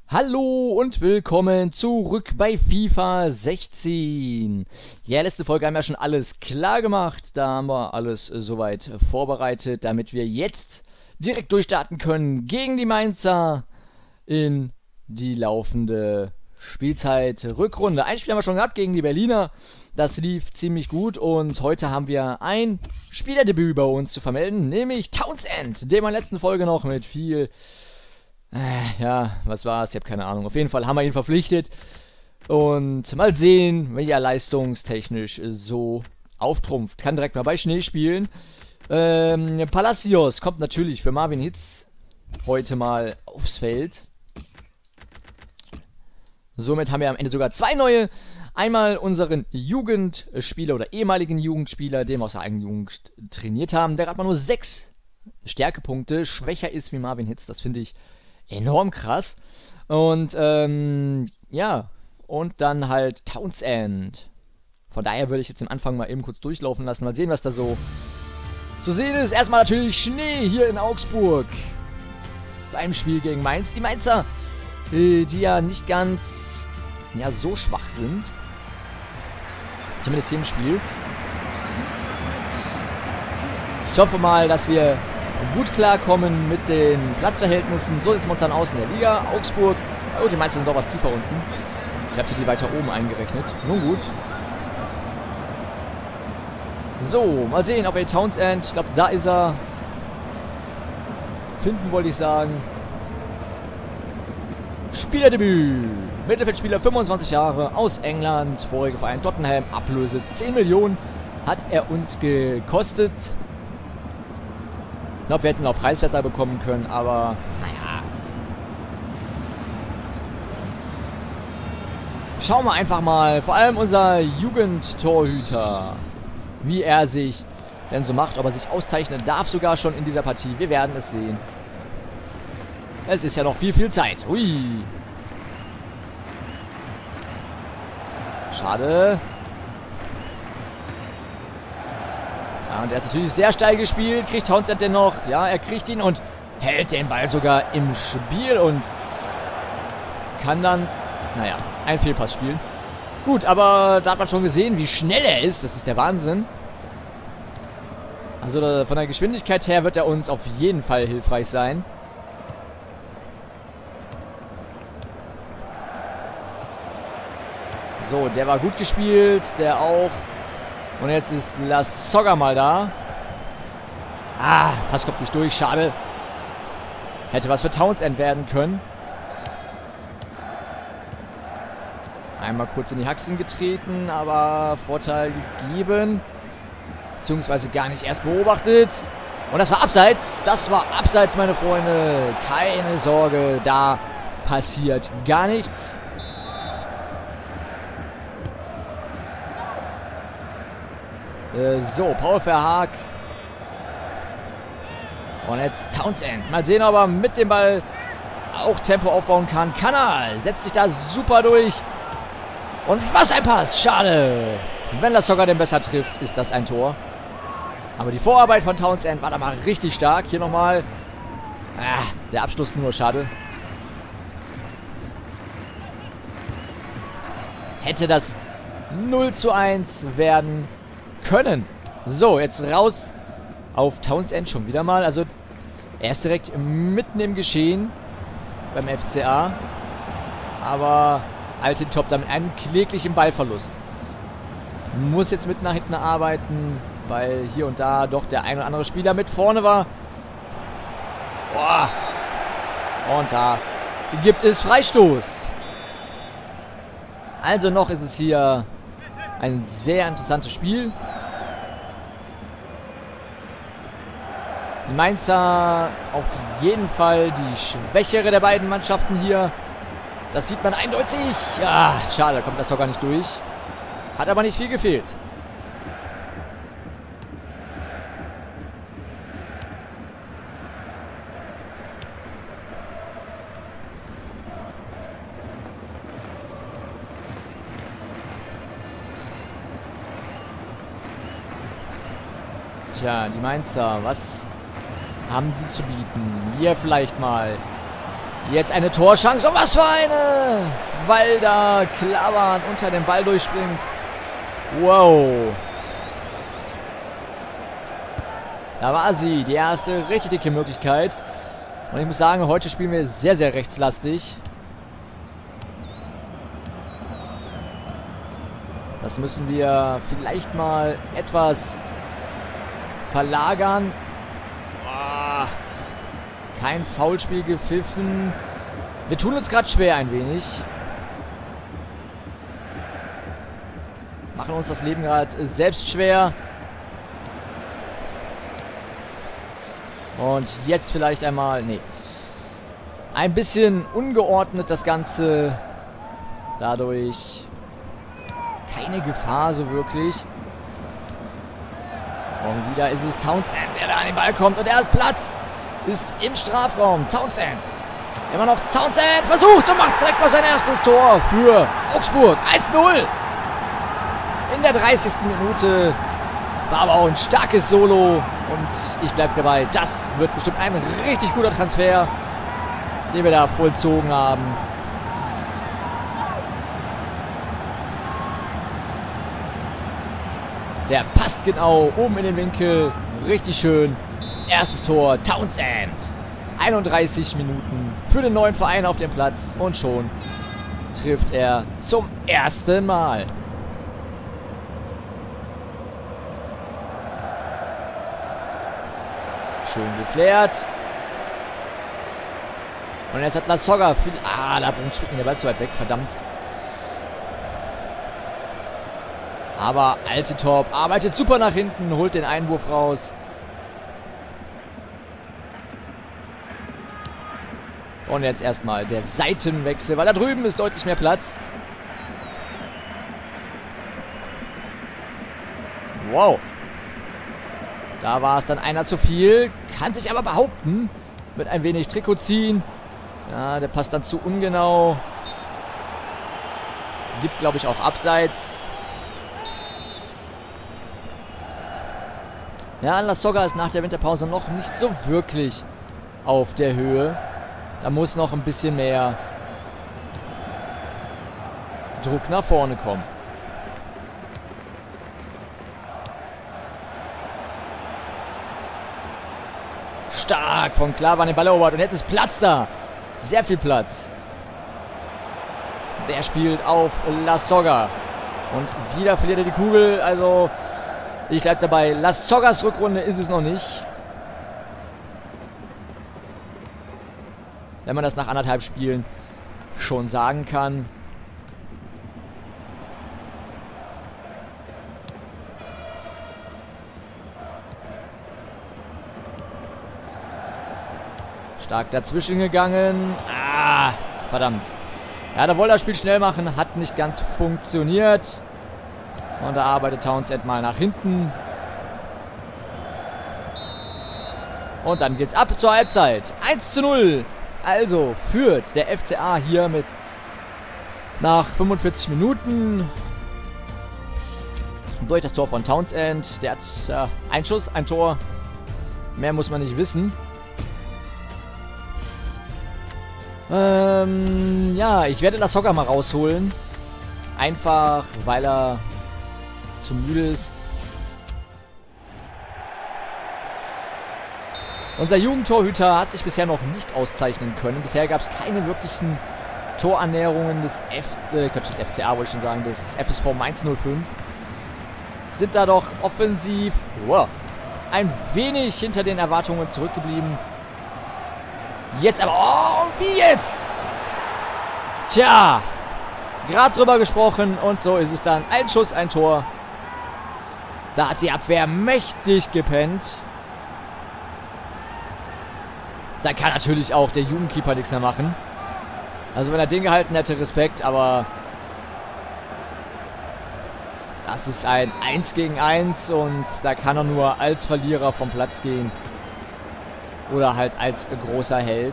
Hallo und willkommen zurück bei FIFA 16. Ja, letzte Folge haben wir schon alles klar gemacht. Da haben wir alles soweit vorbereitet, damit wir jetzt direkt durchstarten können gegen die Mainzer in die laufende Spielzeit Rückrunde. Ein Spiel haben wir schon gehabt gegen die Berliner. Das lief ziemlich gut und heute haben wir ein Spielerdebüt bei uns zu vermelden, nämlich Townsend, den wir in der letzten Folge noch mit viel... ja, was war's? Ich habe keine Ahnung. Auf jeden Fall haben wir ihn verpflichtet. Und mal sehen, wie er leistungstechnisch so auftrumpft. Kann direkt mal bei Schnee spielen. Palacios kommt natürlich für Marvin Hitz heute mal aufs Feld. Somit haben wir am Ende sogar zwei neue. Einmal unseren Jugendspieler oder ehemaligen Jugendspieler, den wir aus der eigenen Jugend trainiert haben, der gerade mal nur 6 Stärkepunkte schwächer ist wie Marvin Hitz. Das finde ich enorm krass. Und, ja. Und dann halt Townsend. Von daher würde ich jetzt den Anfang mal eben kurz durchlaufen lassen. Mal sehen, was da so zu sehen ist. Erstmal natürlich Schnee hier in Augsburg. Beim Spiel gegen Mainz. Die Mainzer, die ja nicht ganz, ja, so schwach sind. Zumindest hier im Spiel. Ich hoffe mal, dass wir gut klarkommen mit den Platzverhältnissen. So sieht es momentan aus in der Liga. Augsburg. Oh, die Mainzer sind doch was tiefer unten. Ich hatte die weiter oben eingerechnet. Nun gut. So, mal sehen, ob wir Townsend, ich glaube, da ist er. Finden wollte ich sagen. Spielerdebüt. Mittelfeldspieler, 25 Jahre, aus England. Vorige Verein Tottenham. Ablöse 10 Millionen hat er uns gekostet. Ich glaube, wir hätten auch preiswerter bekommen können, aber naja. Schauen wir einfach mal, vor allem unser Jugendtorhüter, wie er sich denn so macht, ob er sich auszeichnen darf sogar schon in dieser Partie. Wir werden es sehen. Es ist ja noch viel Zeit. Ui. Schade. Ja, und er ist natürlich sehr steil gespielt. Kriegt Townsend den noch? Ja, er kriegt ihn und hält den Ball sogar im Spiel und kann dann, naja, einen Fehlpass spielen. Gut, aber da hat man schon gesehen, wie schnell er ist. Das ist der Wahnsinn. Also von der Geschwindigkeit her wird er uns auf jeden Fall hilfreich sein. So, der war gut gespielt, der auch. Und jetzt ist Lasogga mal da. Ah, Pass kommt nicht durch, schade. Hätte was für Townsend werden können. Einmal kurz in die Haxen getreten, aber Vorteil gegeben. Beziehungsweise gar nicht erst beobachtet. Und das war abseits. Das war abseits, meine Freunde. Keine Sorge, da passiert gar nichts. So, Paul Verhaag. Und jetzt Townsend. Mal sehen, ob er mit dem Ball auch Tempo aufbauen kann. Kanal setzt sich da super durch. Und was ein Pass. Schade. Wenn das sogar den besser trifft, ist das ein Tor. Aber die Vorarbeit von Townsend war da mal richtig stark. Hier nochmal. Der Abschluss nur schade. Hätte das 0:1 werden können. So, jetzt raus auf Townsend schon wieder mal. Also, er ist direkt mitten im Geschehen beim FCA. Aber Altintop damit einen kläglichen Ballverlust. Muss jetzt mit nach hinten arbeiten, weil hier und da doch der ein oder andere Spieler mit vorne war. Boah. Und da gibt es Freistoß. Also noch ist es hier ein sehr interessantes Spiel. Die Mainzer auf jeden Fall die schwächere der beiden Mannschaften hier. Das sieht man eindeutig. Ja, schade, kommt das doch gar nicht durch. Hat aber nicht viel gefehlt. Tja, die Mainzer, was haben die zu bieten? Hier vielleicht mal Jetzt eine Torchance. Und was für eine! Weil da Klavan unter dem Ball durchspringt. Wow. Da war sie. Die erste richtig dicke Möglichkeit. Und ich muss sagen, heute spielen wir sehr, sehr rechtslastig. Das müssen wir vielleicht mal etwas verlagern. Kein Foulspiel gepfiffen. Wir tun uns gerade schwer ein wenig. Machen uns das Leben gerade selbst schwer. Und jetzt vielleicht einmal... Nee. Ein bisschen ungeordnet das Ganze. Dadurch keine Gefahr so wirklich. Und wieder ist es Townsend, der da an den Ball kommt. Und er hat Platz. Ist im Strafraum. Townsend. Immer noch Townsend. Versucht und macht direkt mal sein erstes Tor für Augsburg. 1-0. In der 30. Minute. War aber auch ein starkes Solo. Und ich bleibe dabei. Das wird bestimmt ein richtig guter Transfer, den wir da vollzogen haben. Der passt genau oben in den Winkel. Richtig schön. Erstes Tor, Townsend. 31 Minuten für den neuen Verein auf dem Platz. Und schon trifft er zum ersten Mal. Schön geklärt. Und jetzt hat Lasogga viel... da bringt Schwicken der Ball zu weit weg, verdammt. Aber Altintop arbeitet super nach hinten, holt den Einwurf raus. Und jetzt erstmal der Seitenwechsel, weil da drüben ist deutlich mehr Platz. Wow. Da war es dann einer zu viel. Kann sich aber behaupten. Mit ein wenig Trikot ziehen. Ja, der passt dann zu ungenau. Gibt, glaube ich, auch Abseits. Ja, Lasogga ist nach der Winterpause noch nicht so wirklich auf der Höhe. Da muss noch ein bisschen mehr Druck nach vorne kommen. Stark von Klavan den Ball erobert. Und jetzt ist Platz da. Sehr viel Platz. Der spielt auf Lasogga. Und wieder verliert er die Kugel. Also, ich bleibe dabei. Lasoggas Rückrunde ist es noch nicht. Wenn man das nach 1,5 Spielen schon sagen kann. Stark dazwischen gegangen. Verdammt. Ja, da wollte das Spiel schnell machen. Hat nicht ganz funktioniert. Und da arbeitet Townsend mal nach hinten. Und dann geht's ab zur Halbzeit. 1:0. Also führt der FCA hier mit nach 45 Minuten durch das Tor von Townsend. Der hat ein Schuss, ein Tor. Mehr muss man nicht wissen. Ja, ich werde Lasogga mal rausholen. Einfach, weil er zu müde ist. Unser Jugendtorhüter hat sich bisher noch nicht auszeichnen können. Bisher gab es keine wirklichen Torannäherungen des FCA, wollte ich schon sagen, des FSV Mainz 05. Sind da doch offensiv ein wenig hinter den Erwartungen zurückgeblieben. Jetzt aber, wie jetzt? Tja, gerade drüber gesprochen und so ist es dann. Ein Schuss, ein Tor. Da hat die Abwehr mächtig gepennt. Da kann natürlich auch der Jugendkeeper nichts mehr machen. Also wenn er den gehalten hätte, Respekt, aber das ist ein 1 gegen 1 und da kann er nur als Verlierer vom Platz gehen. Oder halt als großer Held.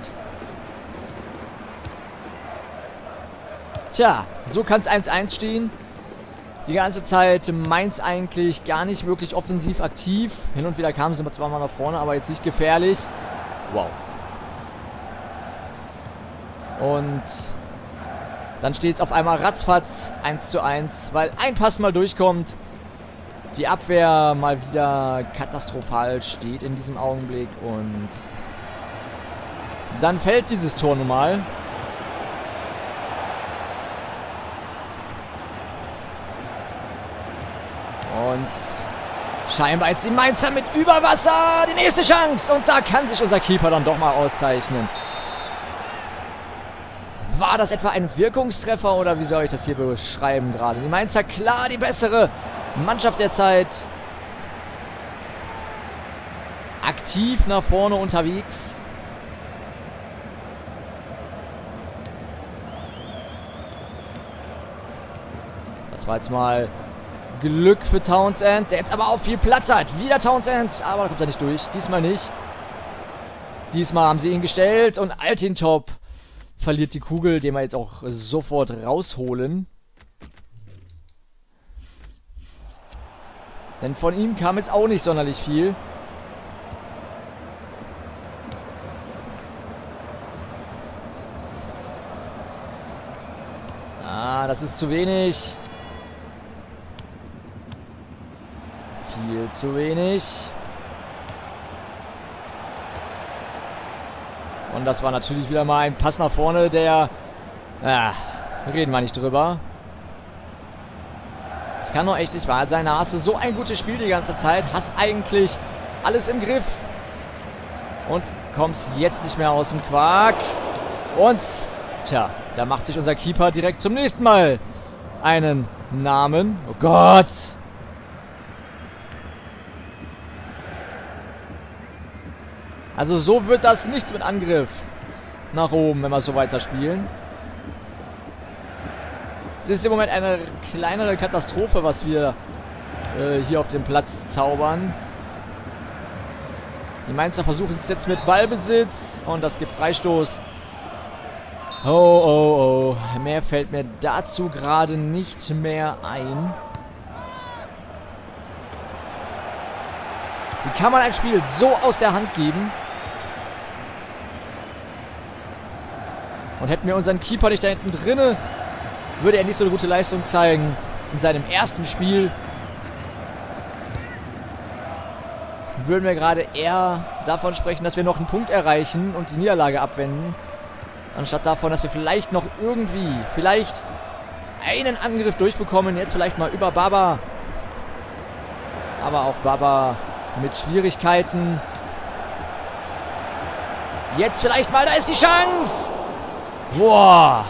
Tja, so kann es 1:1 stehen. Die ganze Zeit Mainz eigentlich gar nicht wirklich offensiv aktiv. Hin und wieder kamen sie zwar mal nach vorne, aber jetzt nicht gefährlich. Wow. Und dann steht es auf einmal ratzfatz 1:1, weil ein Pass mal durchkommt. Die Abwehr mal wieder katastrophal steht in diesem Augenblick. Und dann fällt dieses Tor nun mal. Und scheinbar jetzt die Mainzer mit Überwasser. Die nächste Chance. Und da kann sich unser Keeper dann doch mal auszeichnen. War das etwa ein Wirkungstreffer oder wie soll ich das hier beschreiben gerade? Die Mainzer klar die bessere Mannschaft der Zeit. Aktiv nach vorne unterwegs. Das war jetzt mal Glück für Townsend, der jetzt aber auch viel Platz hat. Wieder Townsend, aber da kommt er nicht durch. Diesmal nicht. Diesmal haben sie ihn gestellt und Altintop verliert die Kugel, den wir jetzt auch sofort rausholen. Denn von ihm kam jetzt auch nicht sonderlich viel. Ah, das ist zu wenig. Viel zu wenig. Und das war natürlich wieder mal ein Pass nach vorne, der... reden wir nicht drüber. Es kann doch echt nicht wahr sein. Da hast du so ein gutes Spiel die ganze Zeit. Hast eigentlich alles im Griff. Und kommst jetzt nicht mehr aus dem Quark. Und, tja, da macht sich unser Keeper direkt zum nächsten Mal einen Namen. Oh Gott! Also so wird das nichts mit Angriff nach oben, wenn wir so weiterspielen. Es ist im Moment eine kleinere Katastrophe, was wir hier auf dem Platz zaubern. Die Mainzer versuchen es jetzt mit Ballbesitz und das gibt Freistoß. Oh, oh, oh. Mehr fällt mir dazu gerade nicht mehr ein. Wie kann man ein Spiel so aus der Hand geben? Und hätten wir unseren Keeper nicht da hinten drinne, würde er nicht so eine gute Leistung zeigen in seinem ersten Spiel. Würden wir gerade eher davon sprechen, dass wir noch einen Punkt erreichen und die Niederlage abwenden, anstatt davon, dass wir vielleicht noch irgendwie, vielleicht einen Angriff durchbekommen, jetzt vielleicht mal über Baba. Aber auch Baba mit Schwierigkeiten. Jetzt vielleicht mal, da ist die Chance! Boah!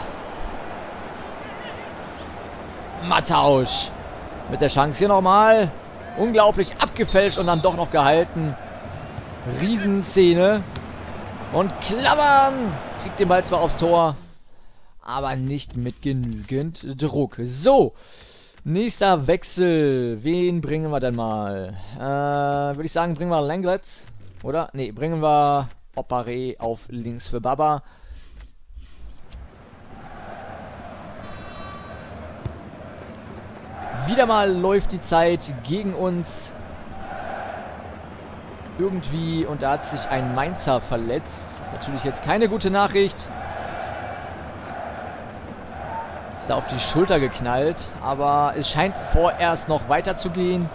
Mattausch mit der Chance hier nochmal. Unglaublich abgefälscht und dann doch noch gehalten. Riesenszene. Und Klammern kriegt den Ball zwar aufs Tor, aber nicht mit genügend Druck. So, nächster Wechsel. Wen bringen wir denn mal? Würde ich sagen, bringen wir Langlet. Oder? Ne, bringen wir Opare auf links für Baba. Wieder mal läuft die Zeit gegen uns. Irgendwie, und da hat sich ein Mainzer verletzt. Das ist natürlich jetzt keine gute Nachricht. Ist da auf die Schulter geknallt. Aber es scheint vorerst noch weiter zu gehen.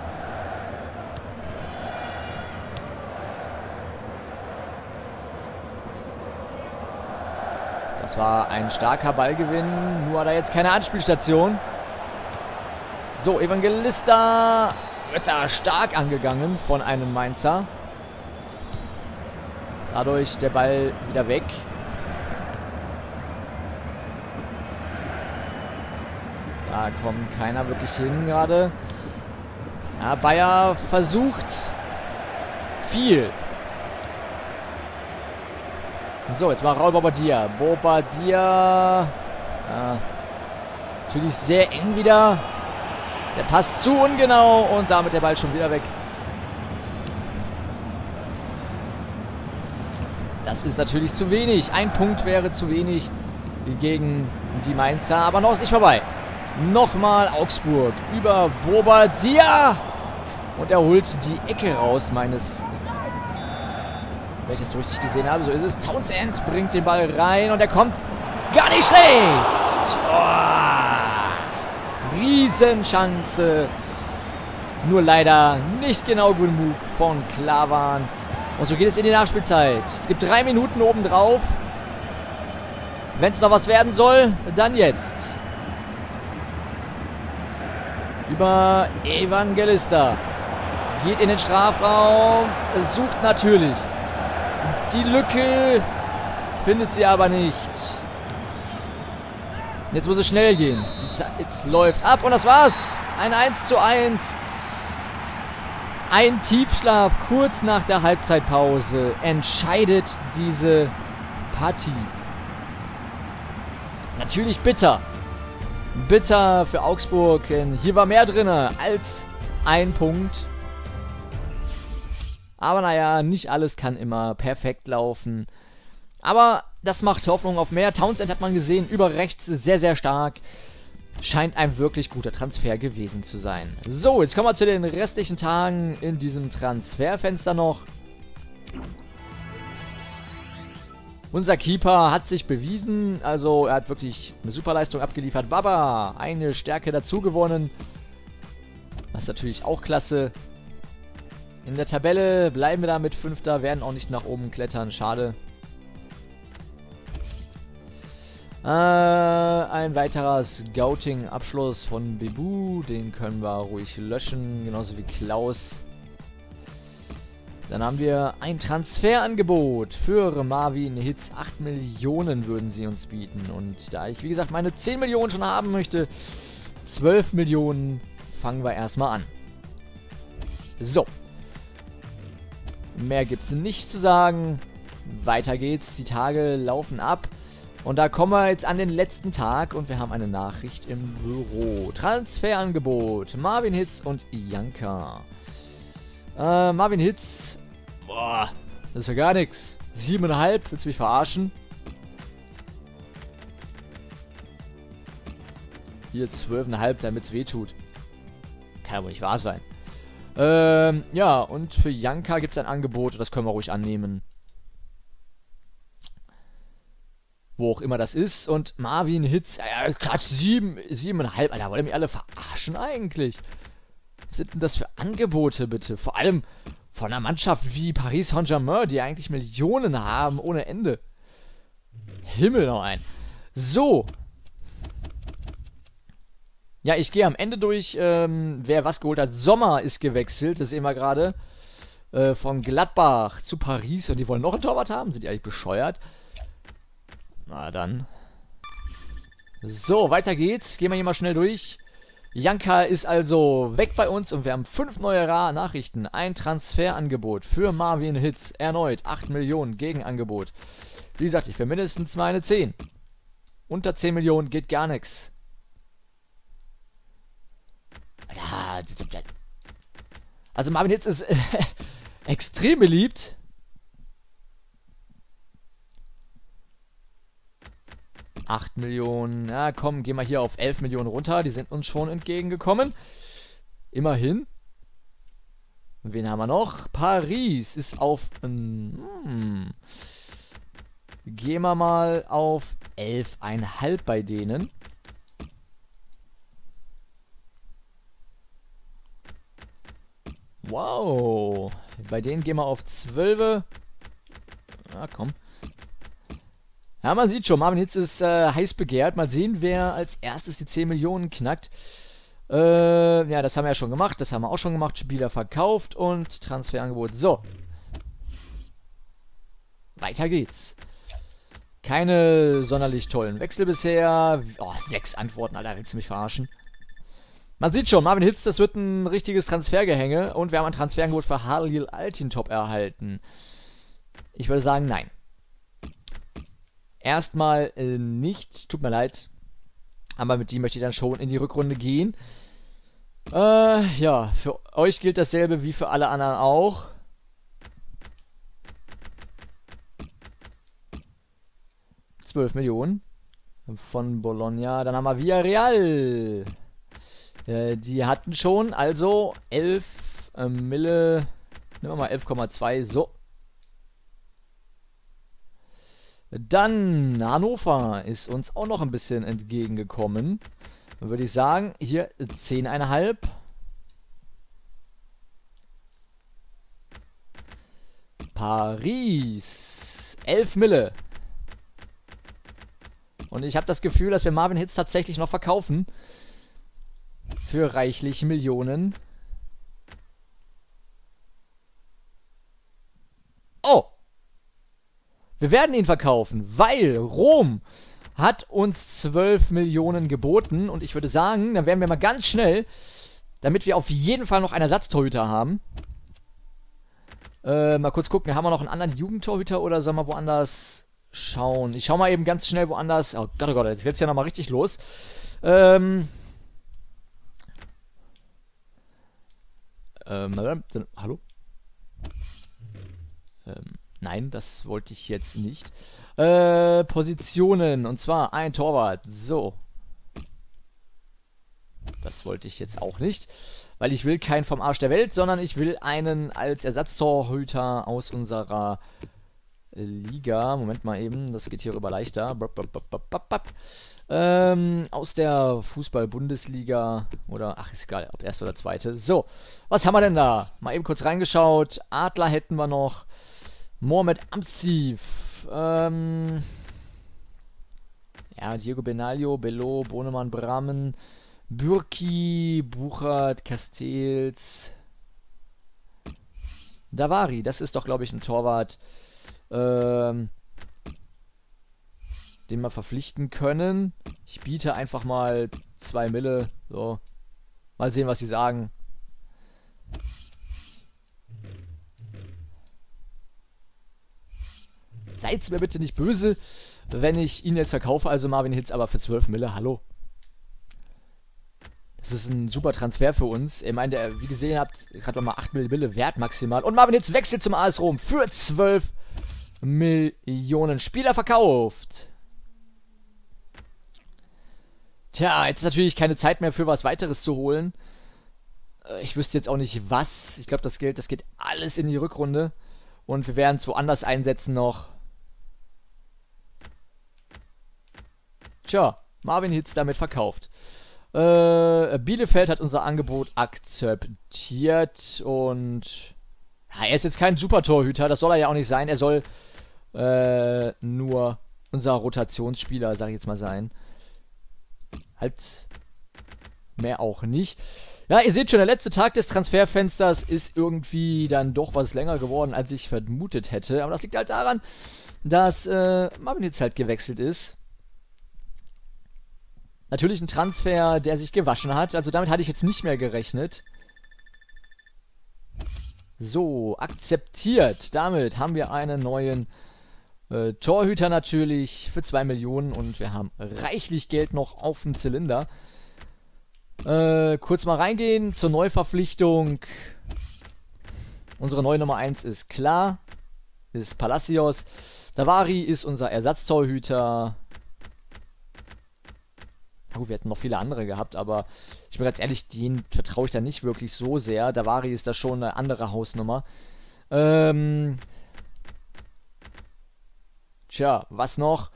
Das war ein starker Ballgewinn. Nur hat er jetzt keine Anspielstation. So, Evangelista wird da stark angegangen von einem Mainzer. Dadurch der Ball wieder weg. Da kommt keiner wirklich hin gerade. Ja, Bayer versucht viel. So, jetzt mal Raul Bobadilla. Bobadilla. Natürlich sehr eng wieder. Der passt zu ungenau und damit der Ball schon wieder weg. Das ist natürlich zu wenig. Ein Punkt wäre zu wenig gegen die Mainzer. Aber noch ist nicht vorbei. Nochmal Augsburg über Bobadilla. Und er holt die Ecke raus meines... Wenn ich das so richtig gesehen habe, so ist es. Townsend bringt den Ball rein und er kommt Gar nicht schlecht. Riesenchance. Nur leider nicht genau genug von Klavan. Und so geht es in die Nachspielzeit. Es gibt 3 Minuten obendrauf. Wenn es noch was werden soll, dann jetzt. Über Evangelista. Geht in den Strafraum. Sucht natürlich die Lücke. Findet sie aber nicht. Jetzt muss es schnell gehen. Die Zeit läuft ab und das war's. Ein 1:1. Ein Tiefschlaf kurz nach der Halbzeitpause entscheidet diese Partie. Natürlich bitter. Bitter für Augsburg. Denn hier war mehr drin als ein Punkt. Aber naja, nicht alles kann immer perfekt laufen. Aber das macht Hoffnung auf mehr. Townsend hat man gesehen, über rechts sehr, sehr stark. Scheint ein wirklich guter Transfer gewesen zu sein. So, jetzt kommen wir zu den restlichen Tagen in diesem Transferfenster noch. Unser Keeper hat sich bewiesen. Also, er hat wirklich eine Superleistung abgeliefert. Baba, eine Stärke dazu gewonnen. Das ist natürlich auch klasse. In der Tabelle bleiben wir da mit 5. Werden auch nicht nach oben klettern. Schade. Ein weiterer Scouting-Abschluss von Bebu. Den können wir ruhig löschen. Genauso wie Klaus. Dann haben wir ein Transferangebot für Marvin Hitz. 8 Millionen würden sie uns bieten. Und da ich, wie gesagt, meine 10 Millionen schon haben möchte, 12 Millionen fangen wir erstmal an. So. Mehr gibt es nicht zu sagen. Weiter geht's. Die Tage laufen ab. Und da kommen wir jetzt an den letzten Tag und wir haben eine Nachricht im Büro. Transferangebot. Marvin Hitz und Janka. Marvin Hitz. Boah, das ist ja gar nichts. 7,5. Willst du mich verarschen? Hier 12,5, damit es weh tut. Kann ja wohl nicht wahr sein. Ja, und für Janka gibt es ein Angebot. Das können wir ruhig annehmen. Wo auch immer das ist. Und Marvin Hitz, ja, Quatsch, 7,5. Alter, wollen mich alle verarschen eigentlich? Was sind denn das für Angebote, bitte? Vor allem von einer Mannschaft wie Paris Saint-Germain, die eigentlich Millionen haben ohne Ende. Himmel noch ein. So. Ja, ich gehe am Ende durch, wer was geholt hat. Sommer ist gewechselt, das sehen wir gerade. Von Gladbach zu Paris. Und die wollen noch einen Torwart haben? Sind die eigentlich bescheuert? Na dann. So, weiter geht's. Gehen wir hier mal schnell durch. Janka ist also weg bei uns und wir haben 5 neue Nachrichten. Ein Transferangebot für Marvin Hitz. Erneut 8 Millionen Gegenangebot. Wie gesagt, ich will mindestens meine 10. Unter 10 Millionen geht gar nichts. Also Marvin Hitz ist extrem beliebt. $8 Millionen. Ja, komm, gehen wir hier auf 11 Millionen runter. Die sind uns schon entgegengekommen. Immerhin. Und wen haben wir noch? Paris ist auf... gehen wir mal auf 11,5 bei denen. Wow. Bei denen gehen wir auf 12. Ja, komm. Ja, man sieht schon, Marvin Hitz ist heiß begehrt. Mal sehen, wer als erstes die 10 Millionen knackt. Ja, das haben wir ja schon gemacht. Das haben wir auch schon gemacht. Spieler verkauft und Transferangebot. So. Weiter geht's. Keine sonderlich tollen Wechsel bisher. Oh, 6 Antworten, Alter. Willst du mich verarschen? Man sieht schon, Marvin Hitz, das wird ein richtiges Transfergehänge. Und wir haben ein Transferangebot für Halil Altintop erhalten. Ich würde sagen, nein. Erstmal nicht, tut mir leid. Aber mit dem möchte ich dann schon in die Rückrunde gehen. Ja, für euch gilt dasselbe wie für alle anderen auch. $12 Millionen von Bologna. Dann haben wir Villarreal. Die hatten schon, also 11 Mille. Nehmen wir mal 11,2, so. Dann Hannover ist uns auch noch ein bisschen entgegengekommen. Dann würde ich sagen, hier 10,5. Paris 11 Mille. Und ich habe das Gefühl, dass wir Marvin Hitz tatsächlich noch verkaufen. Für reichlich Millionen. Oh! Wir werden ihn verkaufen, weil Rom hat uns 12 Millionen geboten. Und ich würde sagen, dann werden wir mal ganz schnell, damit wir auf jeden Fall noch einen Ersatztorhüter haben. Mal kurz gucken, haben wir noch einen anderen Jugendtorhüter oder sollen wir woanders schauen? Ich schau mal eben ganz schnell woanders. Oh Gott, jetzt wird's ja nochmal richtig los. Hallo? Nein, das wollte ich jetzt nicht. Positionen, und zwar ein Torwart. So. Das wollte ich jetzt auch nicht. Weil ich will keinen vom Arsch der Welt, sondern ich will einen als Ersatztorhüter aus unserer Liga. Moment mal eben, das geht hier rüber leichter. Aus der Fußball-Bundesliga oder, ach ist egal, ob erste oder zweite. So, was haben wir denn da? Mal eben kurz reingeschaut. Adler hätten wir noch. Mohamed Amsif. Ja, Diego Benaglio, Bello, Bonemann, Brammen, Bürki, Buchert, Castells, Davari, das ist doch, glaube ich, ein Torwart, den wir verpflichten können. Ich biete einfach mal 2 Mille, so. Mal sehen, was sie sagen. Seid's mir bitte nicht böse, wenn ich ihn jetzt verkaufe, also Marvin Hitz, aber für 12 Mille, hallo. Das ist ein super Transfer für uns. Ich meine, wie gesehen habt, gerade mal 8 Mille wert maximal. Und Marvin Hitz wechselt zum AS Rom für 12 Millionen. Spieler verkauft. Tja, jetzt ist natürlich keine Zeit mehr für was weiteres zu holen. Ich wüsste jetzt auch nicht was. Ich glaube, das Geld, das geht alles in die Rückrunde. Und wir werden es woanders einsetzen noch. Tja, Marvin Hitz damit verkauft. Bielefeld hat unser Angebot akzeptiert und ja, er ist jetzt kein Super-Torhüter, das soll er ja auch nicht sein. Er soll nur unser Rotationsspieler, sag ich jetzt mal, sein. Halt mehr auch nicht. Ja, ihr seht schon, der letzte Tag des Transferfensters ist irgendwie dann doch was länger geworden, als ich vermutet hätte. Aber das liegt halt daran, dass Marvin Hitz halt gewechselt ist. Natürlich ein Transfer, der sich gewaschen hat. Also damit hatte ich jetzt nicht mehr gerechnet. So, akzeptiert. Damit haben wir einen neuen Torhüter natürlich für 2 Millionen. Und wir haben reichlich Geld noch auf dem Zylinder. Kurz mal reingehen zur Neuverpflichtung. Unsere neue Nummer 1 ist klar. Ist Palacios. Davari ist unser Ersatztorhüter. Oh, wir hätten noch viele andere gehabt, aber ich bin ganz ehrlich, den vertraue ich da nicht wirklich so sehr. Davari ist da schon eine andere Hausnummer. Tja, was noch?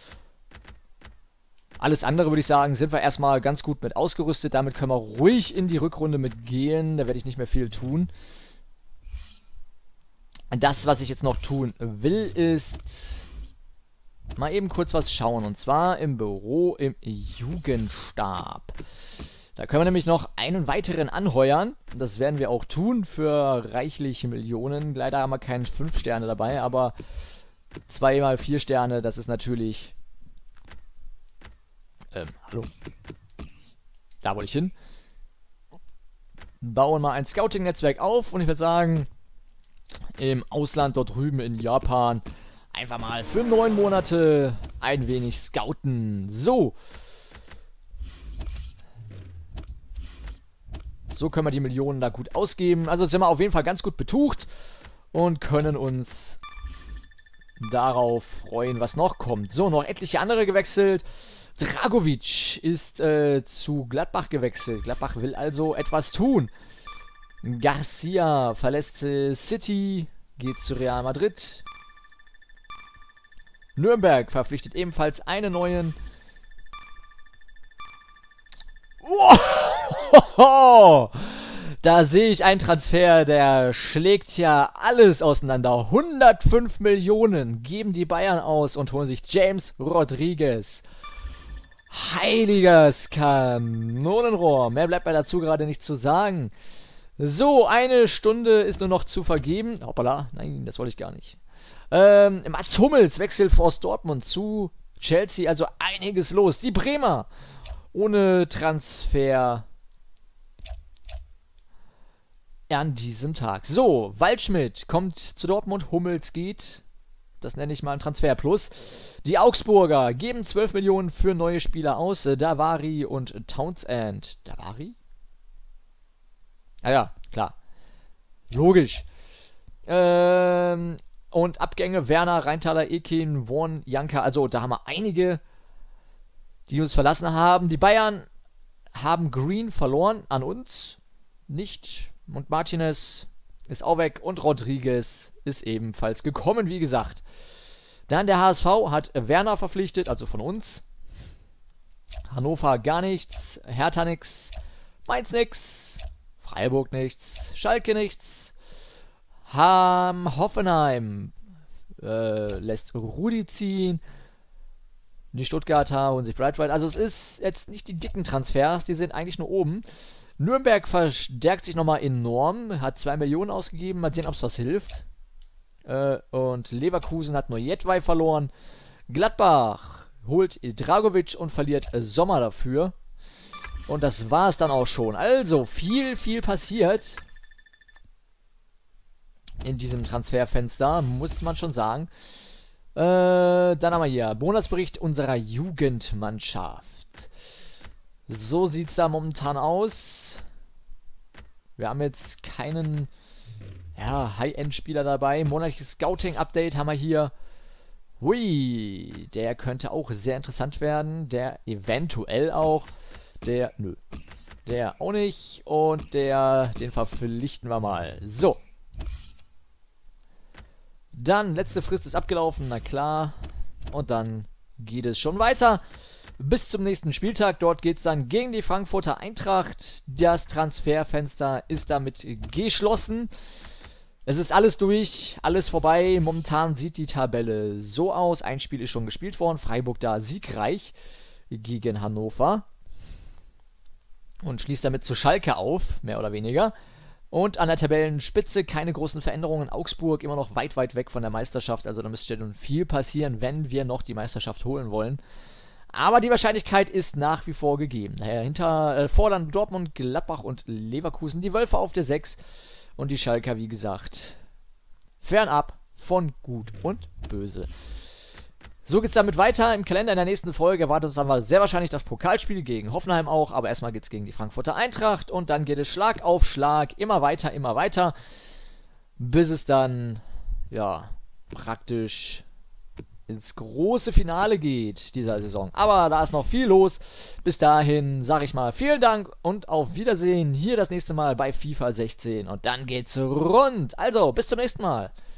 Alles andere, würde ich sagen, sind wir erstmal ganz gut mit ausgerüstet. Damit können wir ruhig in die Rückrunde mitgehen. Da werde ich nicht mehr viel tun. Das, was ich jetzt noch tun will, ist mal eben kurz was schauen. Und zwar im Büro im Jugendstab. Da können wir nämlich noch einen weiteren anheuern. Das werden wir auch tun für reichlich Millionen. Leider haben wir keinen 5 Sterne dabei, aber 2 mal 4 Sterne, das ist natürlich... hallo. Da wollte ich hin. Bauen mal ein Scouting-Netzwerk auf und ich würde sagen, im Ausland dort drüben in Japan einfach mal für 9 Monate ein wenig scouten. So. So können wir die Millionen da gut ausgeben. Also sind wir auf jeden Fall ganz gut betucht und können uns darauf freuen, was noch kommt. So, noch etliche andere gewechselt. Dragovic ist zu Gladbach gewechselt. Gladbach will also etwas tun. Garcia verlässt City, geht zu Real Madrid. Nürnberg verpflichtet ebenfalls einen neuen. Wow. Da sehe ich einen Transfer, der schlägt ja alles auseinander. 105 Millionen geben die Bayern aus und holen sich James Rodriguez. Heiliges Kanonenrohr. Mehr bleibt mir dazu gerade nicht zu sagen. So, eine Stunde ist nur noch zu vergeben. Hoppala, nein, das wollte ich gar nicht. Mats Hummels wechselt aus Dortmund zu Chelsea, also einiges los. Die Bremer ohne Transfer an diesem Tag. So, Waldschmidt kommt zu Dortmund, Hummels geht. Das nenne ich mal ein Transfer plus. Die Augsburger geben 12 Millionen für neue Spieler aus. Davari und Townsend. Davari? Ah ja, klar. Logisch. Und Abgänge Werner, Rheintaler, Ekin, Worn, Janka. Also da haben wir einige, die uns verlassen haben. Die Bayern haben Green verloren an uns. Nicht. Und Martinez ist auch weg. Und Rodriguez ist ebenfalls gekommen, wie gesagt. Dann der HSV hat Werner verpflichtet, also von uns. Hannover gar nichts. Hertha nix. Mainz nix. Freiburg nichts. Schalke nichts. Hoffenheim lässt Rudi ziehen. Die Stuttgarter holen sich Brightwell. Also es ist jetzt nicht die dicken Transfers, die sind eigentlich nur oben. Nürnberg verstärkt sich nochmal enorm, hat 2 Millionen ausgegeben, mal sehen, ob es was hilft. Und Leverkusen hat nur Jedwai verloren. Gladbach holt Dragovic und verliert Sommer dafür. Und das war es dann auch schon. Also, viel passiert in diesem Transferfenster, muss man schon sagen. Dann haben wir hier Monatsbericht unserer Jugendmannschaft. So sieht es da momentan aus. Wir haben jetzt keinen High-End-Spieler dabei. Monatliches Scouting-Update haben wir hier. Hui, der könnte auch sehr interessant werden. Der eventuell auch. Der auch nicht. Und den verpflichten wir mal. So. Dann, letzte Frist ist abgelaufen, na klar. Und dann geht es schon weiter. Bis zum nächsten Spieltag. Dort geht es dann gegen die Frankfurter Eintracht. Das Transferfenster ist damit geschlossen. Es ist alles durch, alles vorbei. Momentan sieht die Tabelle so aus. Ein Spiel ist schon gespielt worden. Freiburg da siegreich gegen Hannover. Und schließt damit zu Schalke auf, mehr oder weniger. Und an der Tabellenspitze keine großen Veränderungen. Augsburg immer noch weit weg von der Meisterschaft. Also da müsste schon viel passieren, wenn wir noch die Meisterschaft holen wollen. Aber die Wahrscheinlichkeit ist nach wie vor gegeben. Vor dann Dortmund, Gladbach und Leverkusen. Die Wölfe auf der 6. Und die Schalker, wie gesagt, fernab von Gut und Böse. So geht es damit weiter. Im Kalender in der nächsten Folge erwartet uns dann sehr wahrscheinlich das Pokalspiel gegen Hoffenheim auch. Aber erstmal geht es gegen die Frankfurter Eintracht. Und dann geht es Schlag auf Schlag. Immer weiter. Bis es dann, praktisch ins große Finale geht dieser Saison. Aber da ist noch viel los. Bis dahin sage ich mal vielen Dank und auf Wiedersehen. Hier das nächste Mal bei FIFA 16. Und dann geht's rund. Also, bis zum nächsten Mal.